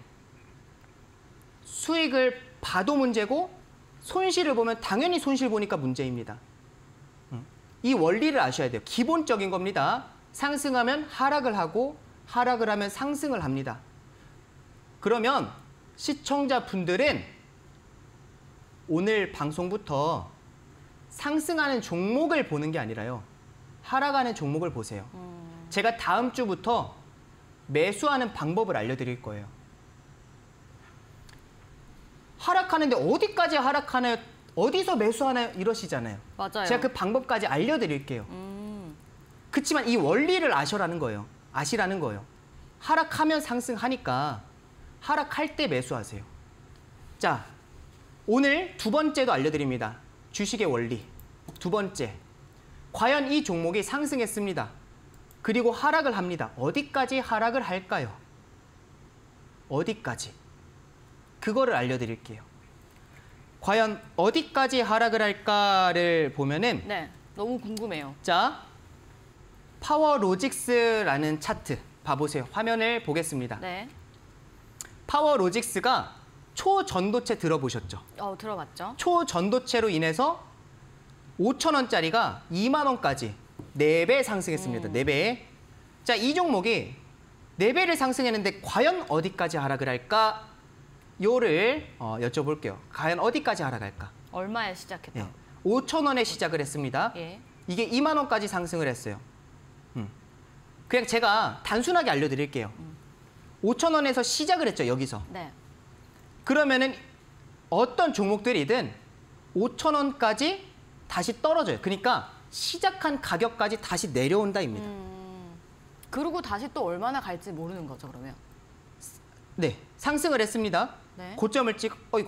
수익을 봐도 문제고 손실을 보면 당연히 손실 보니까 문제입니다. 이 원리를 아셔야 돼요. 기본적인 겁니다. 상승하면 하락을 하고 하락을 하면 상승을 합니다. 그러면 시청자분들은 오늘 방송부터 상승하는 종목을 보는 게 아니라요. 하락하는 종목을 보세요. 음... 제가 다음 주부터 매수하는 방법을 알려드릴 거예요. 하락하는데 어디까지 하락하나요? 어디서 매수하나요? 이러시잖아요. 맞아요. 제가 그 방법까지 알려드릴게요. 음... 그렇지만 이 원리를 아셔라는 거예요. 아시라는 거예요. 하락하면 상승하니까 하락할 때 매수하세요. 자, 오늘 두 번째도 알려드립니다. 주식의 원리. 두 번째, 과연 이 종목이 상승했습니다. 그리고 하락을 합니다. 어디까지 하락을 할까요? 어디까지? 그거를 알려드릴게요. 과연 어디까지 하락을 할까를 보면은 네, 너무 궁금해요. 자, 파워로직스라는 차트 봐보세요. 화면을 보겠습니다. 네. 파워로직스가 초전도체 들어보셨죠? 어, 들어봤죠. 초전도체로 인해서 오천 원짜리가 이만 원까지 네 배 상승했습니다. 음. 네 배. 자, 이 종목이 네 배를 상승했는데 과연 어디까지 하락을 할까? 요를 어, 여쭤볼게요. 과연 어디까지 하락할까? 얼마에 시작했다? 예. 오천 원에 시작을 했습니다. 예. 이게 이만 원까지 상승을 했어요. 음. 그냥 제가 단순하게 알려드릴게요. 음. 오천 원에서 시작을 했죠, 여기서. 네. 그러면은 어떤 종목들이든 오천 원까지 다시 떨어져요. 그러니까 시작한 가격까지 다시 내려온다입니다. 음... 그리고 다시 또 얼마나 갈지 모르는 거죠, 그러면? 네, 상승을 했습니다. 네. 고점을 찍, 어이구.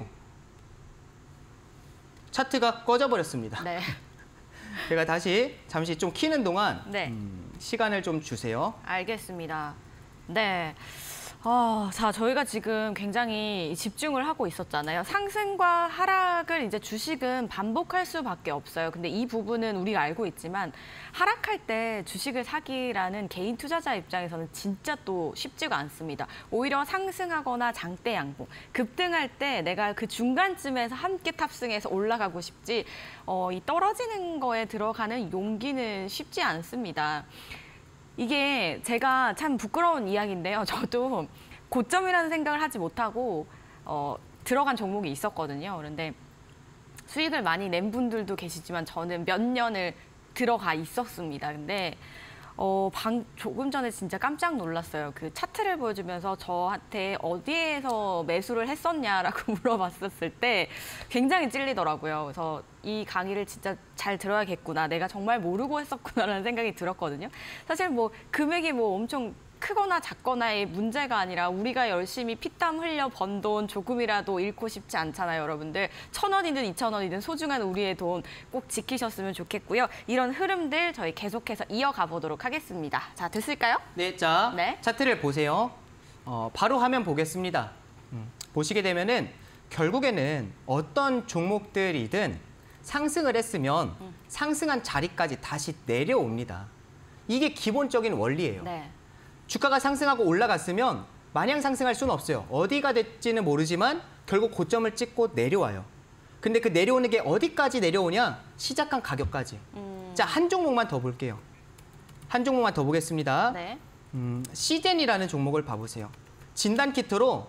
차트가 꺼져버렸습니다. 네. 제가 다시 잠시 좀 키는 동안 네. 음, 시간을 좀 주세요. 알겠습니다. 네. 어, 자, 저희가 지금 굉장히 집중을 하고 있었잖아요. 상승과 하락을 이제 주식은 반복할 수밖에 없어요. 근데 이 부분은 우리가 알고 있지만 하락할 때 주식을 사기라는 개인 투자자 입장에서는 진짜 또 쉽지가 않습니다. 오히려 상승하거나 장대 양봉, 급등할 때 내가 그 중간쯤에서 함께 탑승해서 올라가고 싶지 어, 이 떨어지는 거에 들어가는 용기는 쉽지 않습니다. 이게 제가 참 부끄러운 이야기인데요. 저도 고점이라는 생각을 하지 못하고 어, 들어간 종목이 있었거든요. 그런데 수익을 많이 낸 분들도 계시지만 저는 몇 년을 들어가 있었습니다. 근데 어, 방, 조금 전에 진짜 깜짝 놀랐어요. 그 차트를 보여주면서 저한테 어디에서 매수를 했었냐라고 물어봤었을 때 굉장히 찔리더라고요. 그래서 이 강의를 진짜 잘 들어야겠구나. 내가 정말 모르고 했었구나라는 생각이 들었거든요. 사실 뭐 금액이 뭐 엄청 크거나 작거나의 문제가 아니라 우리가 열심히 피땀 흘려 번 돈 조금이라도 잃고 싶지 않잖아요, 여러분들. 천 원이든 이천 원이든 소중한 우리의 돈 꼭 지키셨으면 좋겠고요. 이런 흐름들 저희 계속해서 이어가 보도록 하겠습니다. 자, 됐을까요? 네, 자, 네. 차트를 보세요. 어, 바로 화면 보겠습니다. 음, 보시게 되면은 결국에는 어떤 종목들이든 상승을 했으면 음. 상승한 자리까지 다시 내려옵니다. 이게 기본적인 원리예요. 네. 주가가 상승하고 올라갔으면 마냥 상승할 수는 없어요. 어디가 될지는 모르지만 결국 고점을 찍고 내려와요. 근데 그 내려오는 게 어디까지 내려오냐? 시작한 가격까지. 음. 자, 한 종목만 더 볼게요. 한 종목만 더 보겠습니다. 네. 음, 시젠이라는 종목을 봐보세요. 진단 키트로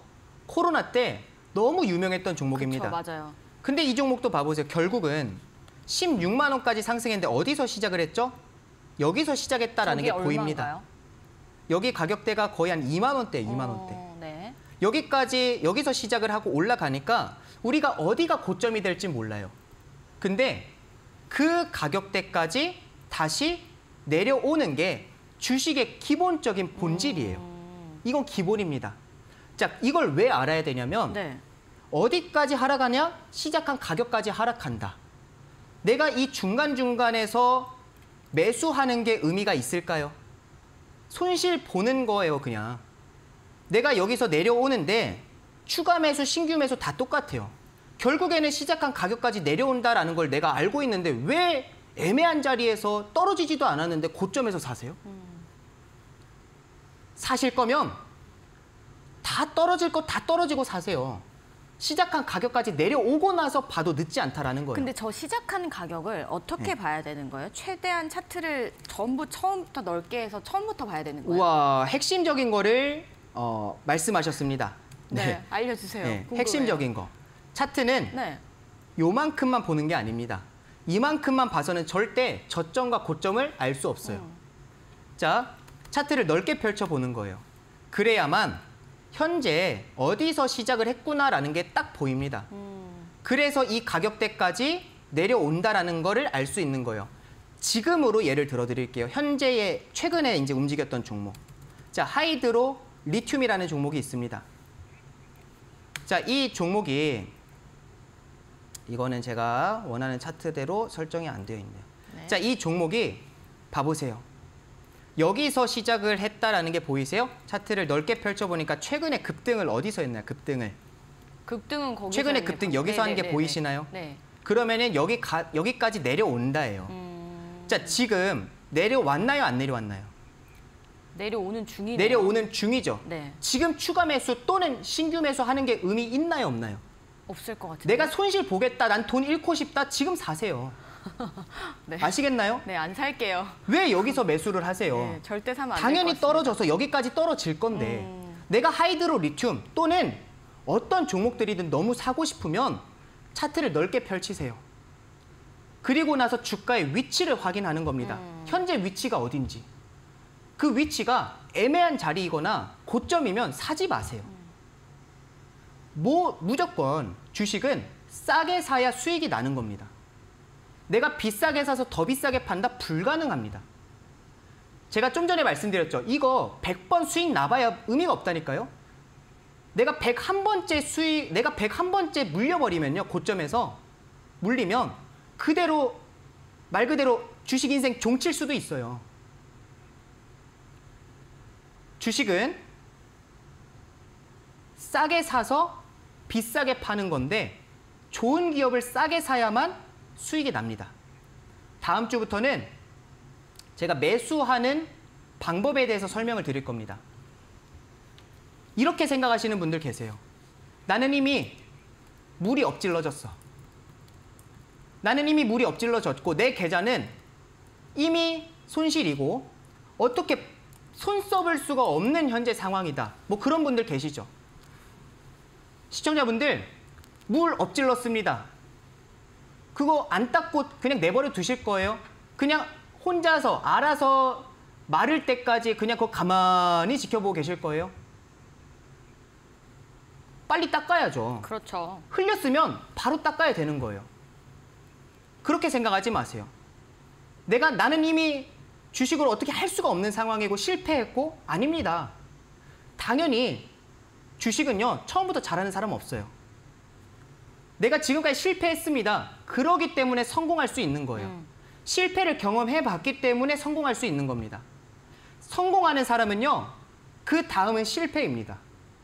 코로나 때 너무 유명했던 종목입니다. 그쵸, 맞아요. 근데 이 종목도 봐보세요. 결국은 십육만 원까지 상승했는데 어디서 시작을 했죠? 여기서 시작했다라는 게 보입니다. 얼마인가요? 여기 가격대가 거의 한 이만 원대, 이만 원대. 어, 네. 여기까지 여기서 시작을 하고 올라가니까 우리가 어디가 고점이 될지 몰라요. 근데 그 가격대까지 다시 내려오는 게 주식의 기본적인 본질이에요. 음. 이건 기본입니다. 자, 이걸 왜 알아야 되냐면 네. 어디까지 하락하냐? 시작한 가격까지 하락한다. 내가 이 중간중간에서 매수하는 게 의미가 있을까요? 손실 보는 거예요, 그냥. 내가 여기서 내려오는데 추가 매수, 신규 매수 다 똑같아요. 결국에는 시작한 가격까지 내려온다라는 걸 내가 알고 있는데 왜 애매한 자리에서 떨어지지도 않았는데 고점에서 사세요? 음. 사실 거면 다 떨어질 거 다 떨어지고 사세요. 시작한 가격까지 내려오고 나서 봐도 늦지 않다라는 거예요. 근데 저 시작한 가격을 어떻게 네. 봐야 되는 거예요? 최대한 차트를 전부 처음부터 넓게 해서 처음부터 봐야 되는 거예요? 우와, 핵심적인 거를 어, 말씀하셨습니다. 네, 알려주세요. 네, 궁금해요. 핵심적인 거. 차트는 네. 요만큼만 보는 게 아닙니다. 이만큼만 봐서는 절대 저점과 고점을 알 수 없어요. 음. 자, 차트를 넓게 펼쳐보는 거예요. 그래야만 현재 어디서 시작을 했구나라는 게 딱 보입니다. 음. 그래서 이 가격대까지 내려온다라는 거를 알 수 있는 거예요. 지금으로 예를 들어 드릴게요. 현재의 최근에 이제 움직였던 종목. 자, 하이드로 리튬이라는 종목이 있습니다. 자, 이 종목이 이거는 제가 원하는 차트대로 설정이 안 되어 있네요. 네. 자, 이 종목이 봐보세요. 여기서 시작을 했다라는 게 보이세요? 차트를 넓게 펼쳐보니까 최근에 급등을 어디서 했나요? 급등을. 급등은 거기서 최근에 했네요. 급등 여기서 하는 게 네네네네. 보이시나요? 네. 그러면은 여기 가, 여기까지 내려온다예요. 음. 자, 지금 내려왔나요? 안 내려왔나요? 내려오는 중이네요. 내려오는 중이죠. 네. 지금 추가 매수 또는 신규 매수 하는 게 의미 있나요? 없나요? 없을 것 같은데. 내가 손실 보겠다. 난 돈 잃고 싶다. 지금 사세요. 네. 아시겠나요? 네, 안 살게요. 왜 여기서 매수를 하세요? 네, 절대 사면 안 될 것 당연히 같습니다. 떨어져서 여기까지 떨어질 건데 음. 내가 하이드로 리튬 또는 어떤 종목들이든 너무 사고 싶으면 차트를 넓게 펼치세요. 그리고 나서 주가의 위치를 확인하는 겁니다. 음. 현재 위치가 어딘지. 그 위치가 애매한 자리이거나 고점이면 사지 마세요. 뭐 무조건 주식은 싸게 사야 수익이 나는 겁니다. 내가 비싸게 사서 더 비싸게 판다? 불가능합니다. 제가 좀 전에 말씀드렸죠. 이거 백 번 수익 나봐야 의미가 없다니까요. 내가 백일 번째 수익, 내가 백일 번째 물려버리면요. 고점에서 물리면 그대로 말 그대로 주식 인생 종칠 수도 있어요. 주식은 싸게 사서 비싸게 파는 건데 좋은 기업을 싸게 사야만 수익이 납니다. 다음 주부터는 제가 매수하는 방법에 대해서 설명을 드릴 겁니다. 이렇게 생각하시는 분들 계세요. 나는 이미 물이 엎질러졌어. 나는 이미 물이 엎질러졌고 내 계좌는 이미 손실이고 어떻게 손 써볼 수가 없는 현재 상황이다. 뭐 그런 분들 계시죠. 시청자분들 물 엎질렀습니다. 그거 안 닦고 그냥 내버려 두실 거예요? 그냥 혼자서 알아서 마를 때까지 그냥 그거 가만히 지켜보고 계실 거예요? 빨리 닦아야죠. 그렇죠. 흘렸으면 바로 닦아야 되는 거예요. 그렇게 생각하지 마세요. 내가 나는 이미 주식을 어떻게 할 수가 없는 상황이고 실패했고 아닙니다. 당연히 주식은요. 처음부터 잘하는 사람 없어요. 내가 지금까지 실패했습니다. 그러기 때문에 성공할 수 있는 거예요. 음. 실패를 경험해봤기 때문에 성공할 수 있는 겁니다. 성공하는 사람은요. 그 다음은 실패입니다.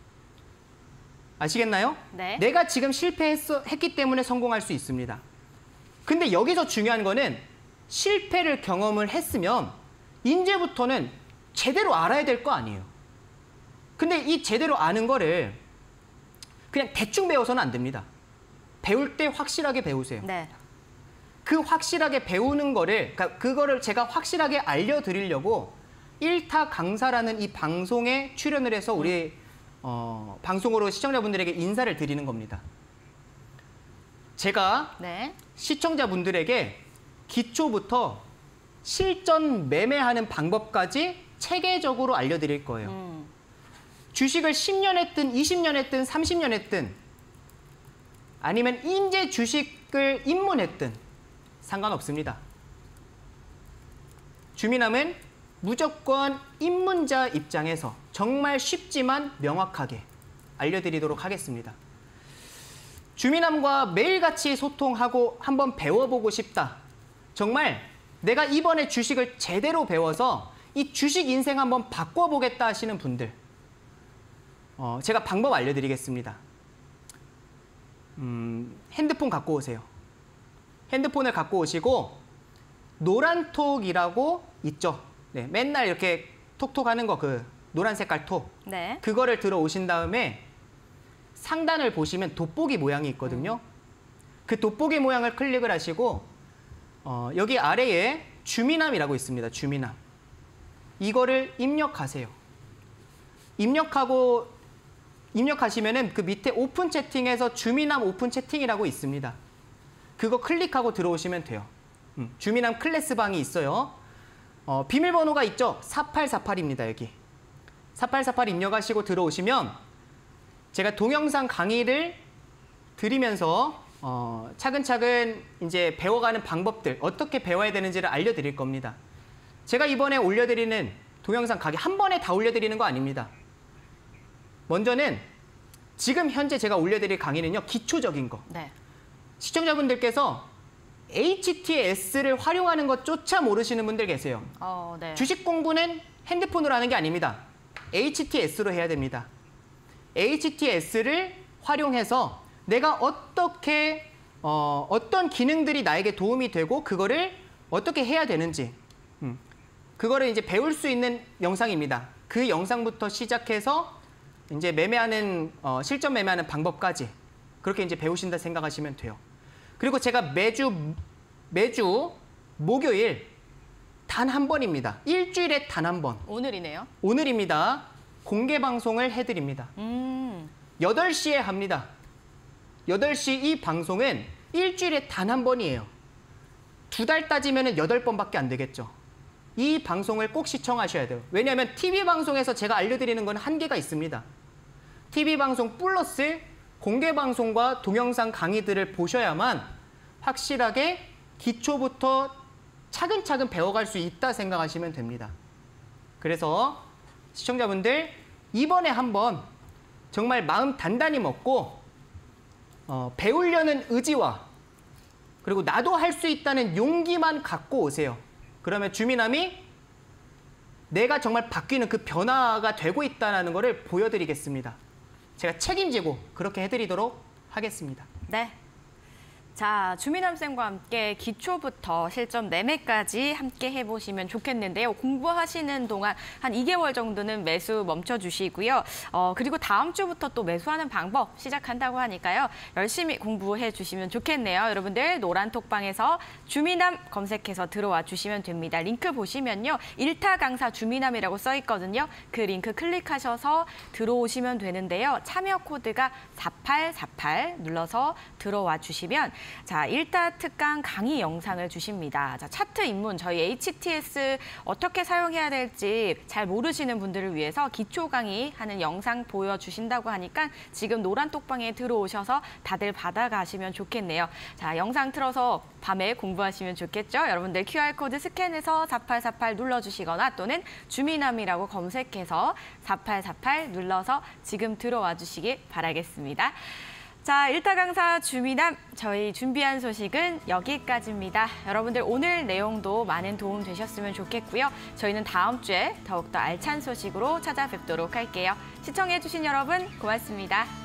아시겠나요? 네. 내가 지금 실패했기 때문에 성공할 수 있습니다. 근데 여기서 중요한 거는 실패를 경험을 했으면 이제부터는 제대로 알아야 될 거 아니에요. 근데 이 제대로 아는 거를 그냥 대충 배워서는 안 됩니다. 배울 때 확실하게 배우세요. 네. 그 확실하게 배우는 거를, 그러니까 그거를 제가 확실하게 알려드리려고 일타 강사라는 이 방송에 출연을 해서 우리 어, 방송으로 시청자분들에게 인사를 드리는 겁니다. 제가 네. 시청자분들에게 기초부터 실전 매매하는 방법까지 체계적으로 알려드릴 거예요. 음. 주식을 십 년 했든 이십 년 했든 삼십 년 했든 아니면 인제 주식을 입문했든 상관없습니다. 주미남은 무조건 입문자 입장에서 정말 쉽지만 명확하게 알려드리도록 하겠습니다. 주미남과 매일같이 소통하고 한번 배워보고 싶다. 정말 내가 이번에 주식을 제대로 배워서 이 주식 인생 한번 바꿔보겠다 하시는 분들, 어, 제가 방법 알려드리겠습니다. 음, 핸드폰 갖고 오세요. 핸드폰을 갖고 오시고 노란톡이라고 있죠. 네, 맨날 이렇게 톡톡 하는 거, 그 노란 색깔 톡. 네. 그거를 들어오신 다음에 상단을 보시면 돋보기 모양이 있거든요. 음. 그 돋보기 모양을 클릭을 하시고 어, 여기 아래에 주미남이라고 있습니다. 주미남. 이거를 입력하세요. 입력하고 입력하시면은 그 밑에 오픈 채팅에서 주미남 오픈 채팅이라고 있습니다. 그거 클릭하고 들어오시면 돼요. 음, 주미남 클래스 방이 있어요. 어, 비밀번호가 있죠? 사팔사팔입니다. 여기. 사팔사팔 입력하시고 들어오시면 제가 동영상 강의를 드리면서 어, 차근차근 이제 배워가는 방법들, 어떻게 배워야 되는지를 알려드릴 겁니다. 제가 이번에 올려드리는 동영상 강의 한 번에 다 올려드리는 거 아닙니다. 먼저는 지금 현재 제가 올려드릴 강의는요, 기초적인 거. 네. 시청자분들께서 에이치티에스를 활용하는 것조차 모르시는 분들 계세요. 어, 네. 주식 공부는 핸드폰으로 하는 게 아닙니다. 에이치티에스로 해야 됩니다. 에이치티에스를 활용해서 내가 어떻게 어, 어떤 기능들이 나에게 도움이 되고 그거를 어떻게 해야 되는지 음, 그거를 이제 배울 수 있는 영상입니다. 그 영상부터 시작해서 이제 매매하는 어, 실전 매매하는 방법까지 그렇게 이제 배우신다 생각하시면 돼요. 그리고 제가 매주 매주 목요일 단 한 번입니다. 일주일에 단 한 번. 오늘이네요. 오늘입니다. 공개 방송을 해드립니다. 음. 여덟 시에 합니다. 여덟 시 이 방송은 일주일에 단 한 번이에요. 두 달 따지면 여덟 번밖에 안 되겠죠. 이 방송을 꼭 시청하셔야 돼요. 왜냐하면 티비 방송에서 제가 알려드리는 건 한계가 있습니다. 티비 방송 플러스 공개 방송과 동영상 강의들을 보셔야만 확실하게 기초부터 차근차근 배워갈 수 있다 생각하시면 됩니다. 그래서 시청자분들 이번에 한번 정말 마음 단단히 먹고 어, 배우려는 의지와 그리고 나도 할 수 있다는 용기만 갖고 오세요. 그러면 주미남이 내가 정말 바뀌는 그 변화가 되고 있다는 것을 보여드리겠습니다. 제가 책임지고 그렇게 해드리도록 하겠습니다. 네. 자, 주미남 쌤과 함께 기초부터 실전 매매까지 함께 해보시면 좋겠는데요. 공부하시는 동안 한 이 개월 정도는 매수 멈춰주시고요. 어, 그리고 다음 주부터 또 매수하는 방법 시작한다고 하니까요. 열심히 공부해 주시면 좋겠네요. 여러분들 노란 톡방에서 주미남 검색해서 들어와 주시면 됩니다. 링크 보시면요. 일타 강사 주미남이라고 써 있거든요. 그 링크 클릭하셔서 들어오시면 되는데요. 참여 코드가 사팔사팔 눌러서 들어와 주시면 자, 일타 특강 강의 영상을 주십니다. 자, 차트 입문, 저희 에이치티에스 어떻게 사용해야 될지 잘 모르시는 분들을 위해서 기초 강의 하는 영상 보여주신다고 하니까 지금 노란 톡방에 들어오셔서 다들 받아가시면 좋겠네요. 자, 영상 틀어서 밤에 공부하시면 좋겠죠? 여러분들 큐알코드 스캔해서 사팔사팔 눌러주시거나 또는 주미남이라고 검색해서 사팔사팔 눌러서 지금 들어와 주시기 바라겠습니다. 자, 일타 강사 주미남, 저희 준비한 소식은 여기까지입니다. 여러분들 오늘 내용도 많은 도움 되셨으면 좋겠고요. 저희는 다음 주에 더욱더 알찬 소식으로 찾아뵙도록 할게요. 시청해주신 여러분 고맙습니다.